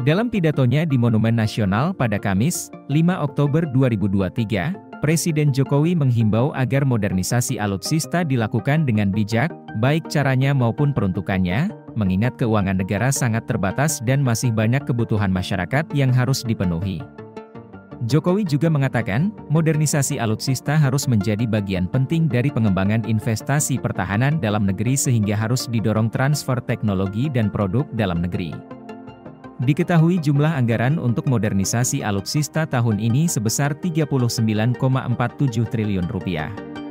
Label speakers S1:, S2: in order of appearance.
S1: Dalam pidatonya di Monumen Nasional pada Kamis, 5 Oktober 2023, Presiden Jokowi menghimbau agar modernisasi alutsista dilakukan dengan bijak, baik caranya maupun peruntukannya, mengingat keuangan negara sangat terbatas dan masih banyak kebutuhan masyarakat yang harus dipenuhi. Jokowi juga mengatakan, modernisasi alutsista harus menjadi bagian penting dari pengembangan investasi pertahanan dalam negeri sehingga harus didorong transfer teknologi dan produk dalam negeri. Diketahui jumlah anggaran untuk modernisasi alutsista tahun ini sebesar Rp39,47 triliun.